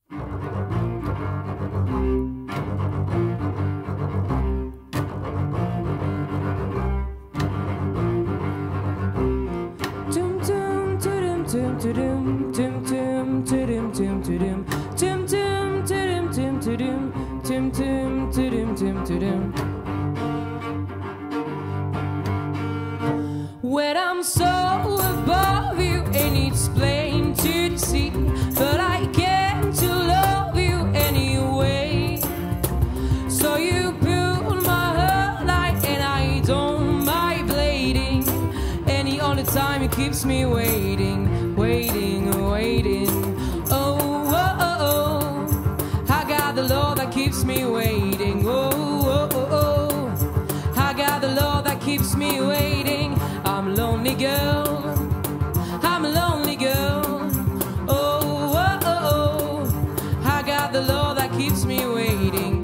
When I'm so above you and it's plain to see, but I can't to love you anyway. So you pull my heart like, and I don't mind bleeding. Any other time it keeps me waiting, waiting, waiting. Oh, oh, oh, oh. I got the love that keeps me waiting. Oh, oh, oh, oh. I got the love that keeps me waiting. I'm a lonely girl, I'm a lonely girl. Oh, oh, oh, oh. I got the love that keeps me waiting.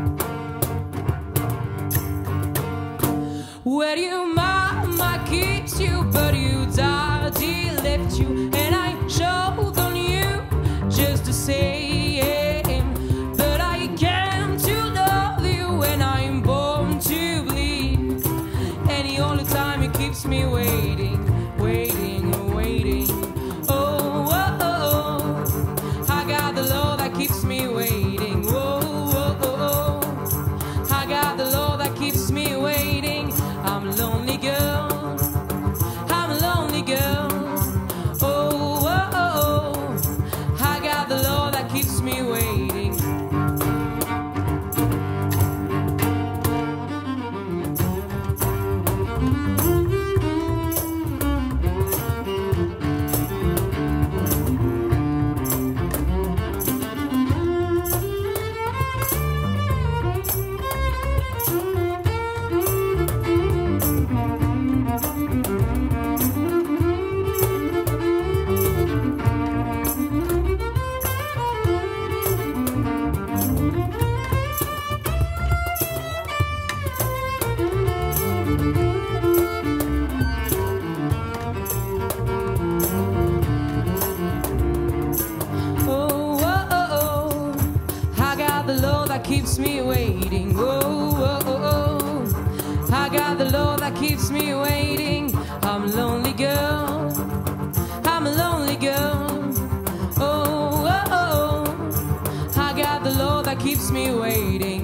Where your mama keeps you, but your daddy left you, and I showed on you just the same. But I came to love you when I'm born to bleed. Any only time it keeps me waiting, waiting, waiting. Oh, oh, oh, oh. I got the love that keeps me waiting. Oh, oh, oh, oh. I got the love that keeps me waiting. I'm a lonely girl, I'm a lonely girl. Oh, oh, oh, oh. I got the love that keeps me waiting. Keeps me waiting. Oh, oh, oh, oh. I got the love that keeps me waiting. I'm a lonely girl, I'm a lonely girl. Oh, oh, oh, oh. I got the love that keeps me waiting.